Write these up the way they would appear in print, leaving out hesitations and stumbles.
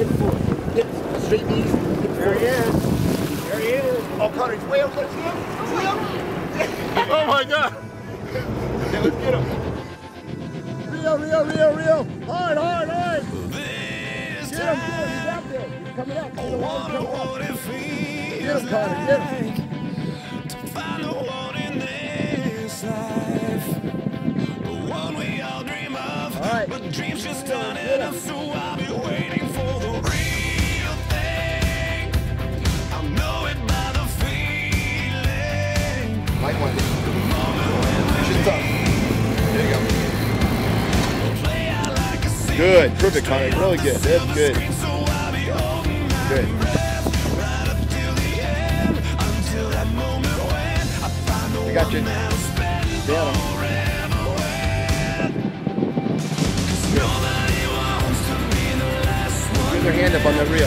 hit the floor. Hit straight knees. There he is. There he is. Oh, Connor, he's way up there. See him? See him? Oh my God. Yeah, let's get him. Rio. Hard. Get him. He's out there. He's coming up. Get him, Connor. Get him. To find the one in this life, the one we all dream of. All right. But dreams just aren't enough, so I'll be waiting for the real thing. I'll know it by the feeling. Mike wants it. Just tough. There you go. Good. Perfect, Connor. Really good. That's good. Good. I got you. Down him. Get their hand up on the reel.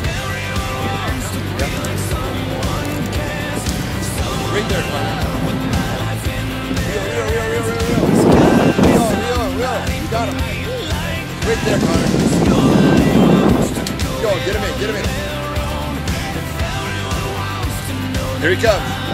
Yep. Right there, Connor. Reel. You got him. Right there, Connor. Go, get him in. Here he comes.